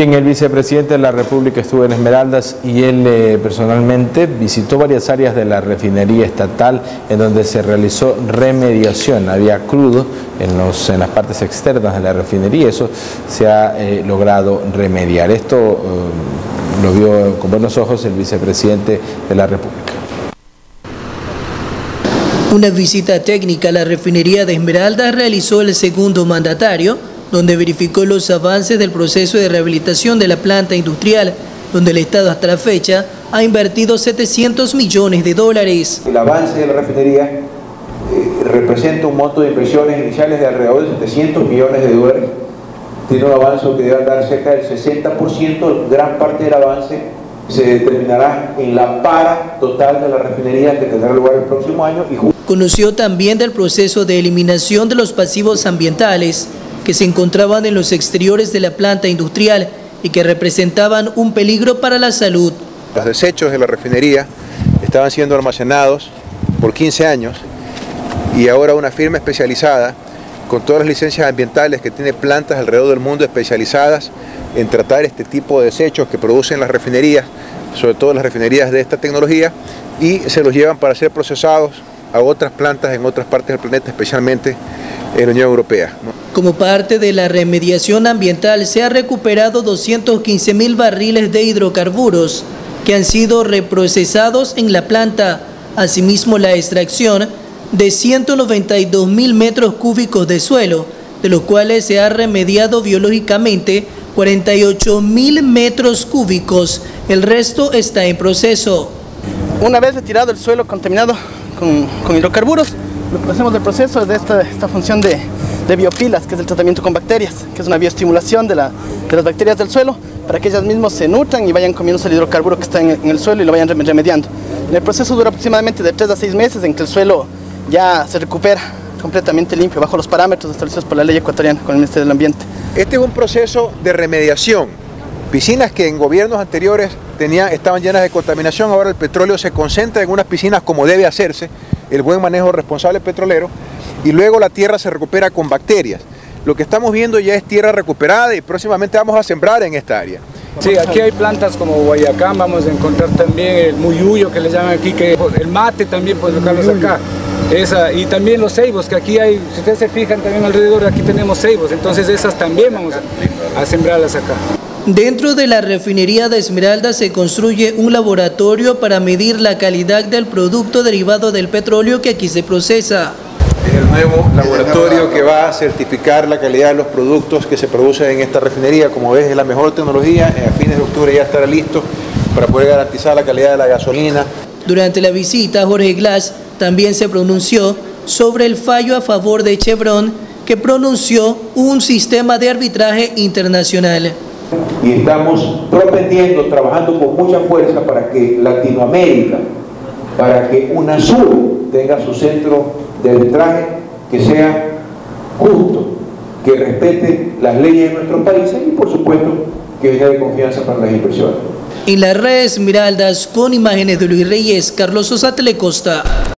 Bien, el vicepresidente de la República estuvo en Esmeraldas y él personalmente visitó varias áreas de la refinería estatal en donde se realizó remediación. Había crudo en las partes externas de la refinería, eso se ha logrado remediar. Esto lo vio con buenos ojos el vicepresidente de la República. Una visita técnica a la refinería de Esmeraldas realizó el segundo mandatario, donde verificó los avances del proceso de rehabilitación de la planta industrial, donde el Estado hasta la fecha ha invertido $700 millones. El avance de la refinería representa un monto de inversiones iniciales de alrededor de $700 millones. Tiene un avance que debe dar cerca del 60%, gran parte del avance se determinará en la para total de la refinería que tendrá lugar el próximo año. Conoció también del proceso de eliminación de los pasivos ambientales que se encontraban en los exteriores de la planta industrial y que representaban un peligro para la salud. Los desechos de la refinería estaban siendo almacenados por 15 años y ahora una firma especializada con todas las licencias ambientales que tiene plantas alrededor del mundo especializadas en tratar este tipo de desechos que producen las refinerías, sobre todo las refinerías de esta tecnología, y se los llevan para ser procesados a otras plantas en otras partes del planeta, especialmente en la Unión Europea. Como parte de la remediación ambiental se ha recuperado 215.000 barriles de hidrocarburos que han sido reprocesados en la planta. Asimismo, la extracción de 192.000 metros cúbicos de suelo, de los cuales se ha remediado biológicamente 48.000 metros cúbicos. El resto está en proceso. Una vez retirado el suelo contaminado con hidrocarburos, lo que hacemos del proceso es de esta función de biopilas, que es el tratamiento con bacterias, que es una bioestimulación de las bacterias del suelo para que ellas mismas se nutran y vayan comiéndose el hidrocarburo que está en el suelo y lo vayan remediando. El proceso dura aproximadamente de 3 a 6 meses en que el suelo ya se recupera completamente limpio bajo los parámetros establecidos por la ley ecuatoriana con el Ministerio del Ambiente. Este es un proceso de remediación. Piscinas que en gobiernos anteriores estaban llenas de contaminación, ahora el petróleo se concentra en unas piscinas como debe hacerse, el buen manejo responsable petrolero, y luego la tierra se recupera con bacterias. Lo que estamos viendo ya es tierra recuperada y próximamente vamos a sembrar en esta área. Sí, aquí hay plantas como Guayacán, vamos a encontrar también el muyuyo que le llaman aquí, que el mate también pueden buscarlos acá. Y también los ceibos, que aquí hay, si ustedes se fijan también alrededor, aquí tenemos ceibos, entonces esas también vamos a sembrarlas acá. Dentro de la refinería de Esmeraldas se construye un laboratorio para medir la calidad del producto derivado del petróleo que aquí se procesa. Es el nuevo laboratorio que va a certificar la calidad de los productos que se producen en esta refinería. Como ves, es la mejor tecnología. A fines de octubre ya estará listo para poder garantizar la calidad de la gasolina. Durante la visita, Jorge Glass también se pronunció sobre el fallo a favor de Chevron, que pronunció un sistema de arbitraje internacional. Y estamos propendiendo, trabajando con mucha fuerza para que Latinoamérica, para que UNASUR tenga su centro de arbitraje que sea justo, que respete las leyes de nuestros países y por supuesto que genere confianza para las inversiones. En la red Esmeraldas, con imágenes de Luis Reyes, Carlos Sosa, Telecosta.